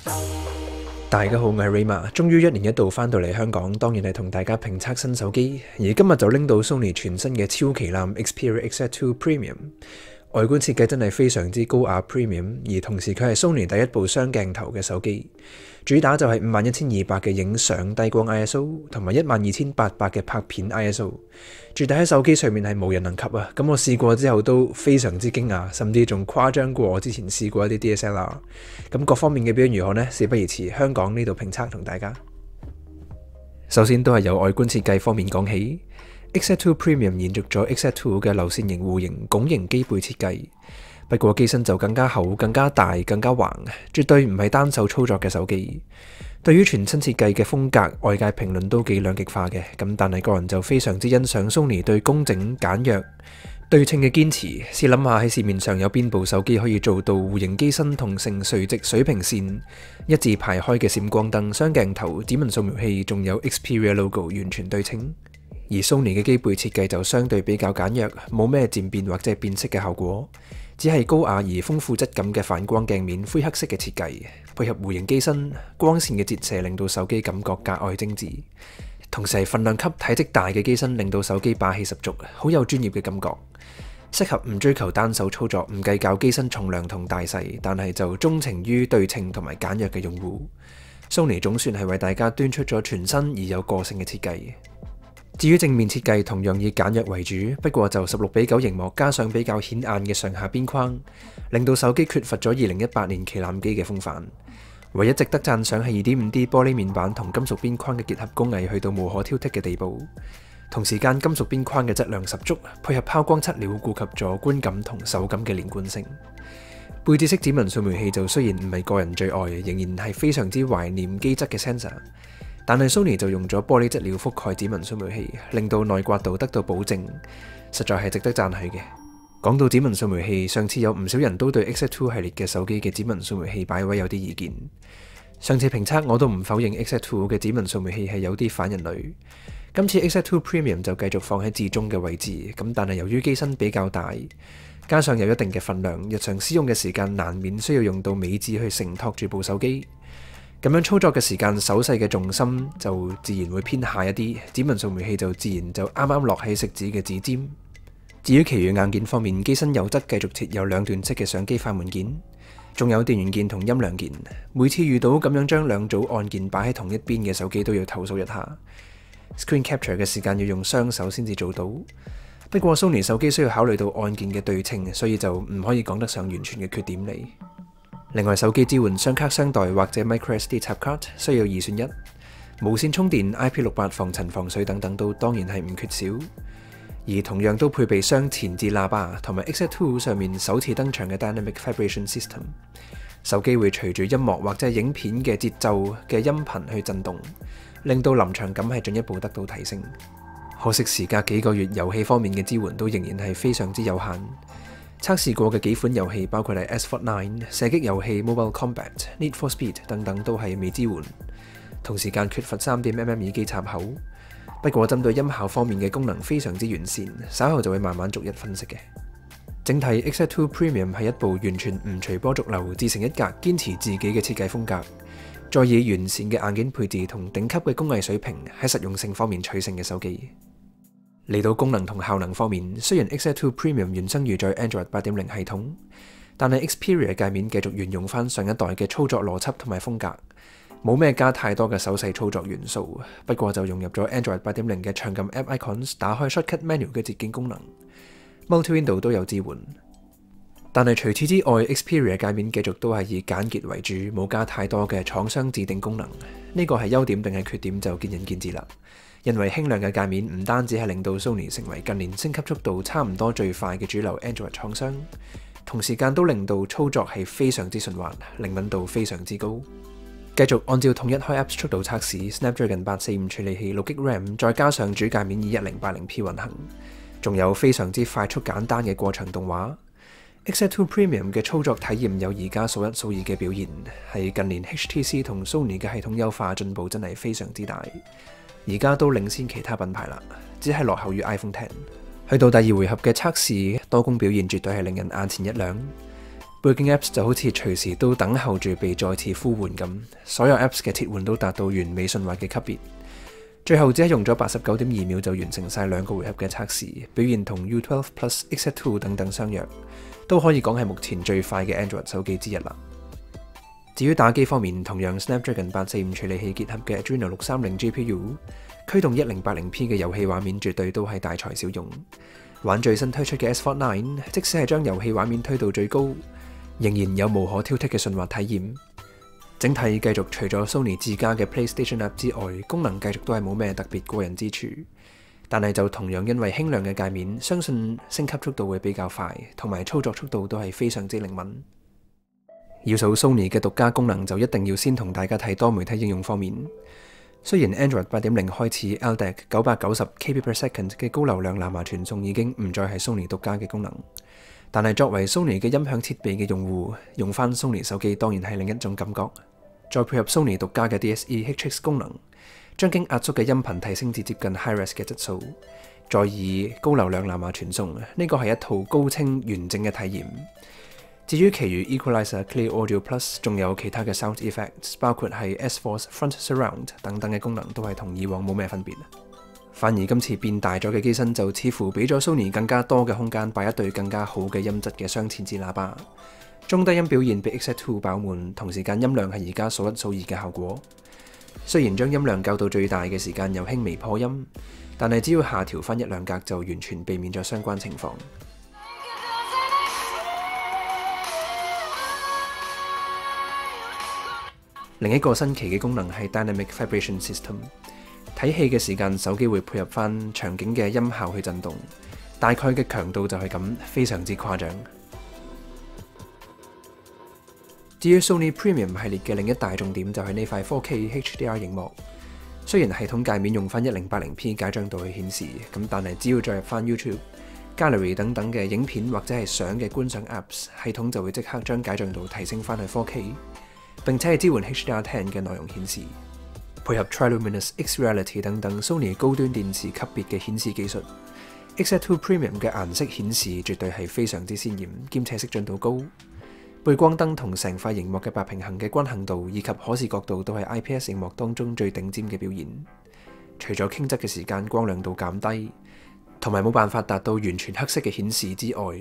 大家好，我係 Rayma， 終於一年一度返到嚟香港，當然係同大家評測新手機。而今日就拎到 Sony 全新嘅超旗艦 Xperia XZ2 Premium， 外觀設計真係非常之高雅 Premium， 而同時佢係 Sony 第一部雙鏡頭嘅手機，主打就係51,200嘅影相低光 ISO 同埋12,800嘅拍片 ISO， 絕對喺手機上面係無人能及啊！咁我試過之後都非常之驚訝，甚至仲誇張過我之前試過一啲 DSLR。咁各方面嘅表現如何呢？事不宜遲，香港呢度評測同大家。首先都係由外觀設計方面講起。XZ2 Premium 延續咗 XZ2 嘅流線型弧形拱形機背設計，不過機身就更加厚、更加大、更加橫，絕對唔係單手操作嘅手機。對於全新設計嘅風格，外界評論都幾兩極化嘅，咁但係個人就非常之欣賞 Sony 對工整、簡約、對稱嘅堅持。試諗下喺市面上有邊部手機可以做到弧形機身同成垂直水平線、一字排開嘅閃光燈、雙鏡頭、指紋掃描器，仲有 Xperia logo 完全對稱。而 Sony 嘅機背設計就相對比較簡約，冇咩漸變或者係變色嘅效果，只係高雅而豐富質感嘅反光鏡面灰黑色嘅設計，配合弧形機身光線嘅折射，令到手機感覺格外精緻。同時係份量級、體積大嘅機身，令到手機霸氣十足，好有專業嘅感覺，適合唔追求單手操作、唔計較機身重量同大細，但係就鍾情於對稱同埋簡約嘅用戶。Sony 總算係為大家端出咗全新而有個性嘅設計。至於正面設計同樣以簡約為主，不過就16:9螢幕加上比較顯眼嘅上下邊框，令到手機缺乏咗2018年旗艦機嘅風範。唯一值得讚賞係 2.5D 玻璃面板同金屬邊框嘅結合工藝去到無可挑剔嘅地步。同時間金屬邊框嘅質量十足，配合拋光漆料，顧及咗觀感同手感嘅連貫性。背接式指紋掃描器就雖然唔係個人最愛，仍然係非常之懷念機質嘅 sensor。但係 Sony 就用咗玻璃質料覆蓋指紋掃描器，令到耐刮度得到保證，實在係值得讚許嘅。講到指紋掃描器，上次有唔少人都對 XZ2 系列嘅手機嘅指紋掃描器擺位有啲意見。上次評測我都唔否認 XZ2 嘅指紋掃描器係有啲反人類。今次 XZ2 Premium 就繼續放喺至中嘅位置，咁但係由於機身比較大，加上有一定嘅份量，日常使用嘅時間難免需要用到尾指去承托住部手機。咁樣操作嘅時間，手勢嘅重心就自然會偏下一啲，指紋掃描器就自然就啱啱落喺食指嘅指尖。至於其餘硬件方面，機身右側繼續設有兩段式嘅相機快門鍵，仲有電源鍵同音量鍵。每次遇到咁樣將兩組按鍵擺喺同一邊嘅手機，都要投訴一下。Screen capture 嘅時間要用雙手先至做到。不過 Sony 手機需要考慮到按鍵嘅對稱，所以就唔可以講得上完全嘅缺點嚟。另外，手機支援雙卡雙待或者 microSD 插卡，需要2選1。無線充電、IP68 防塵防水等等都當然係唔缺少。而同樣都配備雙前置喇叭同埋 XZ2 上面首次登場嘅 Dynamic Vibration System。手機會隨住音樂或者影片嘅節奏嘅音頻去震動，令到臨場感係進一步得到提升。可惜時隔幾個月，遊戲方面嘅支援都仍然係非常之有限。測試過嘅幾款遊戲包括係 Asphalt 9、射擊遊戲 Mobile Combat、Need for Speed 等等都係未支援。同時間缺乏 3.5mm 耳機插口。不過針對音效方面嘅功能非常之完善，稍後就會慢慢逐一分析嘅。整體 XZ2 Premium 係一部完全唔隨波逐流、自成一格、堅持自己嘅設計風格，再以完善嘅硬件配置同頂級嘅工藝水平喺實用性方面取勝嘅手機。嚟到功能同效能方面，雖然 XZ2 Premium 原生於在 Android 8.0系統，但係 Xperia 界面繼續沿用翻上一代嘅操作邏輯同埋風格，冇咩加太多嘅手勢操作元素。不過就融入咗 Android 8.0嘅長撳 App Icons、打開 Shortcut Menu 嘅捷徑功能 ，Multi-Window 都有支援。但係除此之外 ，Xperia 界面繼續都係以簡潔為主，冇加太多嘅廠商自定功能。呢個係優點定係缺點就見仁見智啦。因為輕量嘅界面唔單止係令到 Sony 成為近年升級速度差唔多最快嘅主流 Android 廠商，同時間都令到操作係非常之順滑，靈敏度非常之高。繼續按照統一開 Apps 速度測試 ，Snapdragon 845處理器、6GB RAM， 再加上主界面以 1080p 運行，仲有非常之快速簡單嘅過場動畫。XZ2 Premium 嘅操作體驗有而家數一數二嘅表現，係近年 HTC 同 Sony 嘅系統優化進步真係非常之大。而家都領先其他品牌啦，只係落後於 iPhone X。去到第二回合嘅測試，多功表現絕對係令人眼前一亮。 背景 Apps 就好似隨時都等候住被再次呼喚咁，所有 Apps 嘅切換都達到完美順滑嘅級別。最後只係用咗89.2秒就完成晒2個回合嘅測試，表現同 U12 Plus、XZ2 等等相若，都可以講係目前最快嘅 Android 手機之一啦。至於打機方面，同樣 Snapdragon 845處理器結合嘅 Adreno 630 GPU， 驅動 1080P 嘅遊戲畫面絕對都係大材小用。玩最新推出嘅 S49， 即使係將遊戲畫面推到最高，仍然有無可挑剔嘅順滑體驗。整體繼續除咗 Sony 自家嘅 PlayStation App 之外，功能繼續都係冇咩特別過人之處，但係就同樣因為輕量嘅界面，相信升級速度會比較快，同埋操作速度都係非常之靈敏。要數 Sony 嘅獨家功能，就一定要先同大家睇多媒體應用方面。雖然 Android 8.0 開始 LDAC 990 KB/s 嘅高流量藍牙傳送已經唔再係 Sony 獨家嘅功能，但係作為 Sony 嘅音響設備嘅用戶，用翻 Sony 手機當然係另一種感覺。再配合 Sony 獨家嘅 DSE HX 功能，將經壓縮嘅音頻提升至接近 Hi-Res 嘅質素，再以高流量藍牙傳送，呢個係一套高清完整嘅體驗。至於其餘 Equalizer、Clear Audio Plus， 仲有其他嘅 Sound Effects， 包括係 S-Force Front Surround 等等嘅功能，都係同以往冇咩分別。反而今次變大咗嘅機身就似乎俾咗 Sony 更加多嘅空間擺一對更加好嘅音質嘅雙前置喇叭。中低音表現比 XZ2 飽滿，同時間音量係而家數一數二嘅效果。雖然將音量校到最大嘅時間有輕微破音，但係只要下調翻1-2格就完全避免咗相關情況。另一個新奇嘅功能係 Dynamic Vibration System， 睇戲嘅時間手機會配合翻場景嘅音效去震動，大概嘅強度就係咁，非常之誇張。至於 Sony Premium 系列嘅另一大重點就係呢塊 4K HDR 螢幕，雖然系統界面用翻 1080P 解像度去顯示，咁但係只要再入翻 YouTube、Gallery 等等嘅影片或者係相嘅觀賞 Apps， 系統就會即刻將解像度提升翻去 4K， 並且係支援 HDR10 嘅內容顯示，配合 Triluminous X-Reality 等等 Sony 高端電視級別嘅顯示技術。XZ2 Premium 嘅顏色顯示絕對係非常之鮮豔，兼且色準度高。背光燈同成塊螢幕嘅白平衡嘅均衡度以及可視角度都係 IPS 螢幕當中最頂尖嘅表現。除咗傾側嘅時間光亮度減低，同埋冇辦法達到完全黑色嘅顯示之外，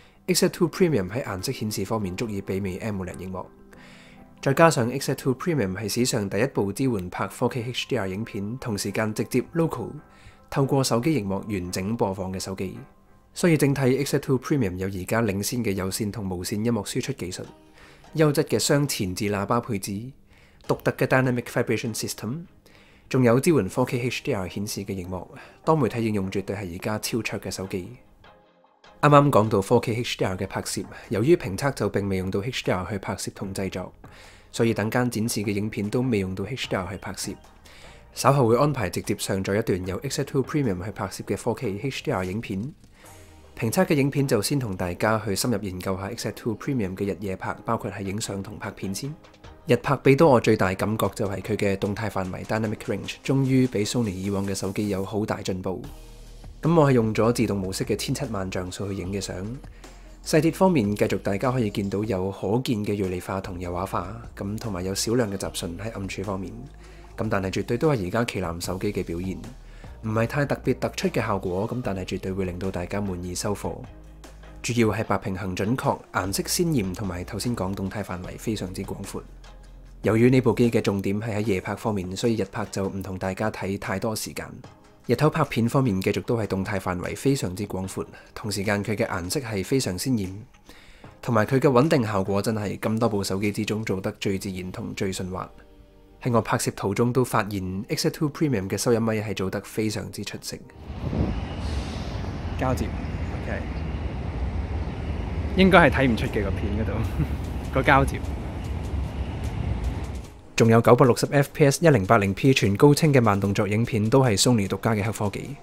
XZ2 Premium 喺顏色顯示方面足以媲美 AMOLED 螢幕。再加上 XZ2 Premium 係史上第一部支援拍 4K HDR 影片，同時間直接 local 透過手機螢幕完整播放嘅手機。所以整體 XZ2 Premium 有而家領先嘅有線同無線音樂輸出技術，優質嘅雙前置喇叭配置，獨特嘅 Dynamic Vibration System， 仲有支援 4K HDR 顯示嘅螢幕，多媒體應用絕對係而家超卓嘅手機。啱啱講到 4K HDR 嘅拍攝，由於評測就並未用到 HDR 去拍攝同製作，所以等間展示嘅影片都未用到 HDR 去拍攝。稍後會安排直接上載一段由 XZ2 Premium 去拍攝嘅 4K HDR 影片。評測嘅影片就先同大家去深入研究下 XZ2 Premium 嘅日夜拍，包括係影相同拍片先。日拍俾到我最大感覺就係佢嘅動態範圍 Dynamic Range， 終於比 Sony 以往嘅手機有好大進步。咁我係用咗自動模式嘅170000像素去影嘅相。細節方面繼續大家可以見到有可見嘅銳利化同柔畫化，咁同埋有少量嘅雜訊喺暗處方面。咁但係絕對都係而家旗艦手機嘅表現。唔係太特別突出嘅效果，咁但係絕對會令到大家滿意收貨。主要係白平衡準確、顏色鮮豔，同埋頭先講動態範圍非常之廣闊。由於呢部機嘅重點係喺夜拍方面，所以日拍就唔同大家睇太多時間。日頭拍片方面繼續都係動態範圍非常之廣闊，同時間佢嘅顏色係非常鮮豔，同埋佢嘅穩定效果真係咁多部手機之中做得最自然同最順滑。喺我拍攝途中都發現 XZ2 Premium 嘅收音咪係做得非常之出色。交接 ，OK， 應該係睇唔出嘅個片嗰度個交接。仲有960 FPS 1080P 全高清嘅慢動作影片都係 Sony 獨家嘅黑科技。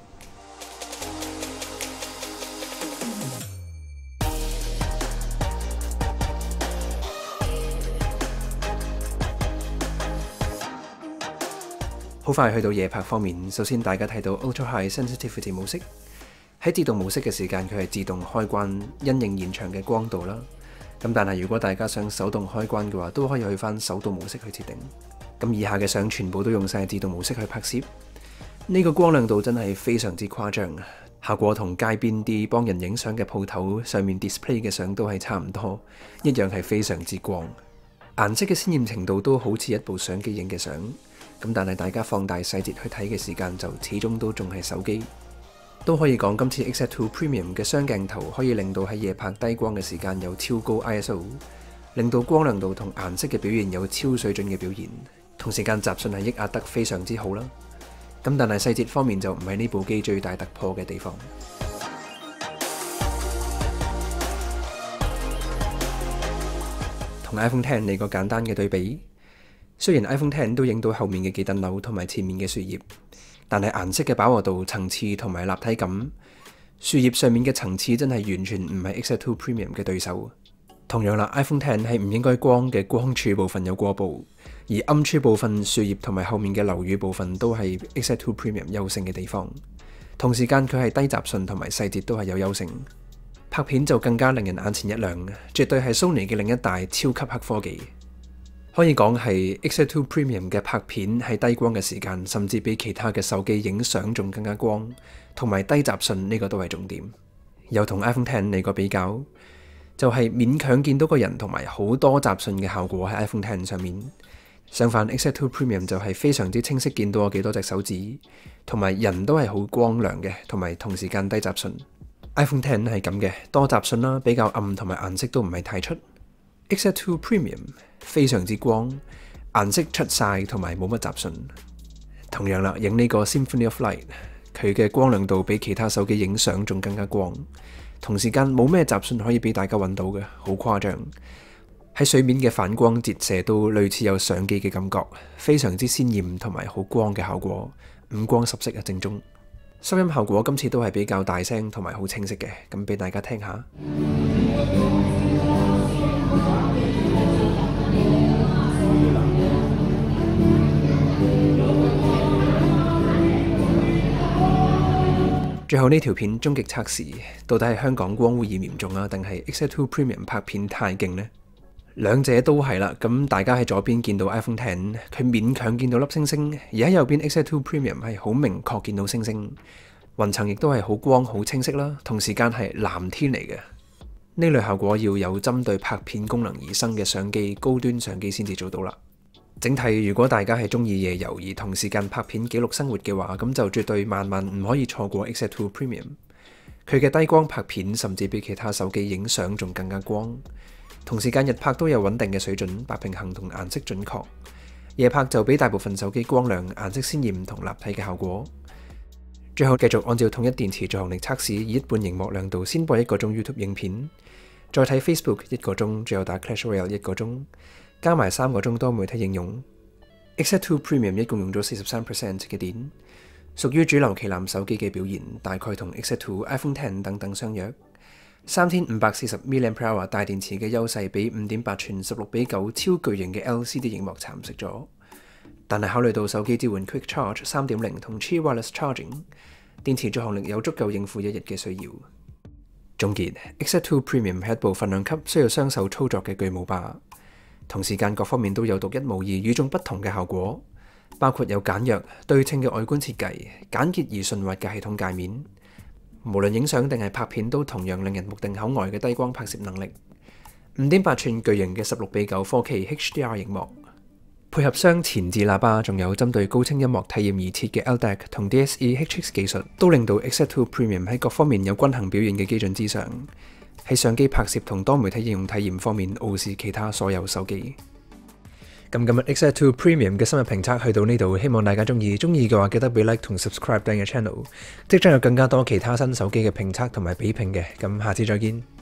好快去到夜拍方面，首先大家睇到 Ultra High Sensitivity 模式，喺自動模式嘅時間佢係自動開關，因應現場嘅光度啦。 咁但係如果大家想手動開關嘅話，都可以去返手動模式去設定。咁以下嘅相全部都用晒自動模式去拍攝，呢個光亮度真係非常之誇張，效果同街邊啲幫人影相嘅鋪頭上面 display 嘅相都係差唔多，一樣係非常之光。顏色嘅鮮豔程度都好似一部相機影嘅相，咁但係大家放大細節去睇嘅時間就始終都仲係手機。都可以講今次 XZ2 Premium 嘅雙鏡頭可以令到喺夜拍低光嘅時間有超高 ISO， 令到光亮度同顏色嘅表現有超水準嘅表現，同時間雜訊係抑壓得非常之好啦。咁但係細節方面就唔係呢部機最大突破嘅地方。同 iPhone X 嚟個簡單嘅對比，雖然 iPhone X 都影到後面嘅幾等樓同埋前面嘅樹葉，但係顏色嘅飽和度、層次同埋立體感，樹葉上面嘅層次真係完全唔係 XZ2 Premium 嘅對手。同樣啦 ，iPhone X 係唔應該光嘅光柱部分有過曝，而暗處部分樹葉同埋後面嘅樓宇部分都係 XZ2 Premium 優勝嘅地方。同時間佢係低雜訊同埋細節都係有優勝，拍片就更加令人眼前一亮，絕對係 Sony 嘅另一大超級黑科技。可以講係 XZ2 Premium 嘅拍片喺低光嘅時間，甚至比其他嘅手機影相仲更加光，同埋低雜訊呢個都係重點。又同 iPhone X 嚟個比較，就係勉強見到個人同埋好多雜訊嘅效果喺 iPhone X 上面。相反 XZ2 Premium 就係非常之清晰見到我幾多隻手指，同埋人都係好光亮嘅，同埋同時間低雜訊。iPhone X 係咁嘅，多雜訊啦，比較暗，同埋顏色都唔係太出。XZ2 Premium 非常之光，顏色出晒，同埋冇乜雜訊。同樣啦，影呢個 Symphony of Light， 佢嘅光亮度比其他手機影相仲更加光，同時間冇咩雜訊可以俾大家揾到嘅，好誇張。喺水面嘅反光折射都類似有相機嘅感覺，非常之鮮豔同埋好光嘅效果，五光十色啊，正宗。收音效果今次都係比較大聲同埋好清晰嘅，咁俾大家聽下。最後呢條片終極測試，到底係香港光污染嚴重啊，定係 XZ2 Premium 拍片太勁呢？兩者都係啦。咁大家喺左邊見到 iPhone X， 佢勉強見到粒星星；而喺右邊 XZ2 Premium 係好明確見到星星，雲層亦都係好光好清晰啦。同時間係藍天嚟嘅，呢類效果要有針對拍片功能而生嘅相機、高端相機先至做到啦。整體如果大家係中意夜遊而同時間拍片記錄生活嘅話，咁就絕對萬萬唔可以錯過 XZ2 Premium。佢嘅低光拍片甚至比其他手機影相仲更加光，同時間日拍都有穩定嘅水準，白平衡同顏色準確。夜拍就比大部分手機光亮、顏色鮮豔同立體嘅效果。最後繼續按照統一電池續航力測試，以一半螢幕亮度先播1個鐘 YouTube 影片，再睇 Facebook 1個鐘，最後打 Clash Royale 1個鐘。加埋3個鐘多媒體應用。XZ2 Premium 一共用咗 43% 嘅電，屬於主流旗艦手機嘅表現，大概同 XZ2、iPhone X 等等相若。3540 mAh 大電池嘅優勢比5.8寸16:9超巨型嘅 LCD 螢幕蠶食咗，但係考慮到手機支援 Quick Charge 3.0 同 Qi Wireless Charging， 電池續航力有足夠應付1日嘅需要。總結 XZ2 Premium 係一部份量級需要雙手操作嘅巨無霸。同時間各方面都有獨一無二、與眾不同嘅效果，包括有簡約對稱嘅外觀設計、簡潔而順滑嘅系統界面，無論影相定係拍片都同樣令人目定口呆嘅低光拍攝能力。5.8寸巨型嘅16:9 4K HDR 螢幕，配合雙前置喇叭，仲有針對高清音樂體驗而設嘅 LDAC 同 DSE HX 技術，都令到 XZ2 Premium 喺各方面有均衡表現嘅基準之上。喺相機拍攝同多媒體應用體驗方面傲視其他所有手機。咁今日 XZ2 Premium 嘅深入評測去到呢度，希望大家中意嘅話記得俾 like 同 subscribe 訂閱 channel，即將有更加多其他新手機嘅評測同埋比拼嘅。咁下次再見。